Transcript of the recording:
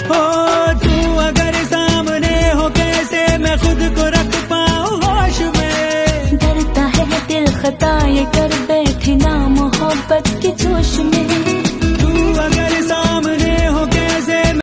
हो तू अगर सामने हो कैसे मैं खुद को रख पाऊं होश में। डरता है दिल खता ये कर बैठी ना मोहब्बत के जोश में।